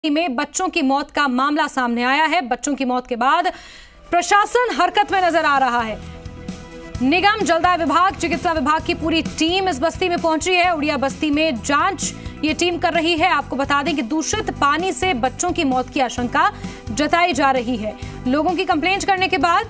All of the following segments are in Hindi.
में बच्चों की मौत का मामला सामने आया है। बच्चों की मौत के बाद प्रशासन हरकत में नजर आ रहा है। निगम, जलदाय विभाग, चिकित्सा विभाग की पूरी टीम इस बस्ती में पहुंची है। उड़िया बस्ती में जांच ये टीम कर रही है। आपको बता दें कि दूषित पानी से बच्चों की मौत की आशंका जताई जा रही है। लोगों की कंप्लेंट करने के बाद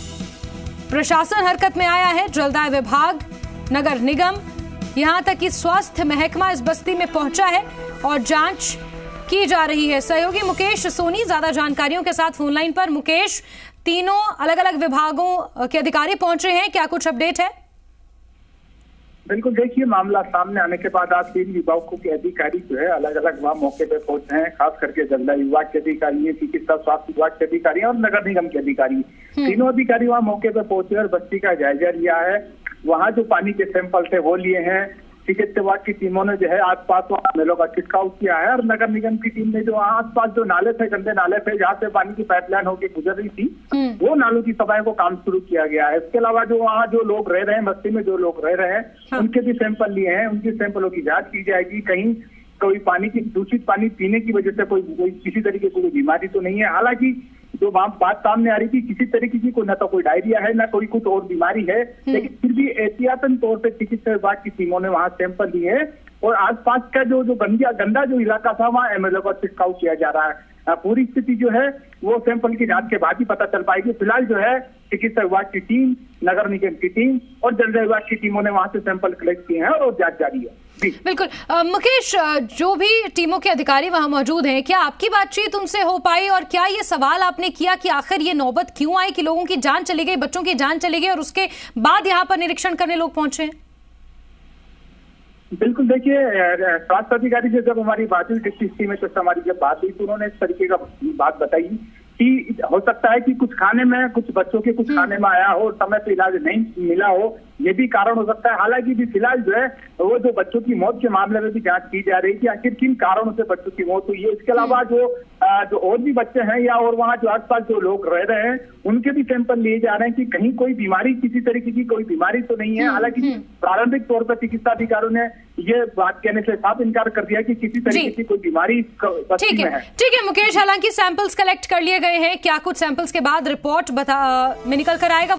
प्रशासन हरकत में आया है। जलदाय विभाग, नगर निगम, यहां तक कि स्वास्थ्य महकमा इस बस्ती में पहुंचा है और जांच की जा रही है। सहयोगी मुकेश सोनी ज्यादा जानकारियों के साथ फोन लाइन पर। मुकेश, तीनों अलग अलग विभागों के अधिकारी पहुंचे हैं, क्या कुछ अपडेट है? बिल्कुल, देखिए, मामला सामने आने के बाद आज 3 विभागों के अधिकारी जो है अलग अलग वहां मौके पे पहुंचे हैं। खास करके जलदाय विभाग के अधिकारी, चिकित्सा स्वास्थ्य विभाग के अधिकारी और नगर निगम के अधिकारी, तीनों अधिकारी वहां मौके पे पहुंचे और बस्ती का जायजा लिया है। वहां जो पानी के सैंपल थे वो लिए हैं। चिकित्सा विभाग की टीमों ने जो है आसपास मेलों का छिड़काव किया है और नगर निगम की टीम ने जो आसपास जो नाले थे, गंदे नाले थे जहाँ से पानी की पाइपलाइन होकर गुजर रही थी, वो नालों की सफाई को काम शुरू किया गया है। इसके अलावा जो वहाँ जो लोग रह रहे हैं, बस्ती में जो लोग रह रहे हैं, उनके भी सैंपल लिए हैं। उनके सैंपलों की जाँच की जाएगी। कहीं कोई पानी की दूषित पानी पीने की वजह से कोई किसी तरीके की कोई बीमारी तो नहीं है। हालांकि जो बात सामने आ रही थी, किसी तरीके की कोई न तो कोई डायरिया है, न कोई कुछ और बीमारी है, लेकिन फिर भी एहतियातन तौर पे चिकित्सा विभाग की टीमों ने वहां सैंपल लिए हैं और आसपास का जो गंदा जो इलाका था वहां एमएलए का छिड़काव किया जा रहा है। पूरी स्थिति जो है वो सैंपल की जांच के बाद ही पता चल पाएगी। फिलहाल जो है चिकित्सा विभाग की टीम, नगर निगम की टीम और जलदाय विभाग की टीमों ने वहां से सैंपल कलेक्ट किए हैं और जांच जारी है। बिल्कुल मुकेश, जो भी टीमों के अधिकारी वहां मौजूद हैं, क्या आपकी बातचीत उनसे हो पाई और क्या ये सवाल आपने किया कि आखिर ये नौबत क्यों आई कि लोगों की जान चली गई, बच्चों की जान चली गई और उसके बाद यहाँ पर निरीक्षण करने लोग पहुंचे हैं? बिल्कुल, देखिए, स्वास्थ्य अधिकारी से जब हमारी बात हुई, डिस्ट्रिक्ट में तो हमारी जब बात हुई तो उन्होंने इस तरीके का बात बताई कि हो सकता है कि कुछ खाने में, कुछ बच्चों के कुछ खाने में आया हो, समय पे इलाज नहीं मिला हो, ये भी कारण हो सकता है। हालांकि भी फिलहाल जो है वो जो बच्चों की मौत के मामले में भी जांच की जा रही है कि आखिर किन कारणों से बच्चों की मौत हुई है। इसके अलावा जो और भी बच्चे हैं या और वहाँ जो आसपास जो लोग रह रहे हैं उनके भी सैंपल लिए जा रहे हैं कि कहीं कोई बीमारी, किसी तरीके की कोई बीमारी तो नहीं है। हालांकि प्रारंभिक तौर पर चिकित्सा अधिकारियों ने ये बात कहने से साफ इनकार कर दिया कि किसी तरीके की कोई बीमारी बस्ती में है। ठीक है मुकेश, हालांकि सैंपल्स कलेक्ट कर लिए गए हैं, क्या कुछ सैंपल्स के बाद रिपोर्ट में निकल कर आएगा?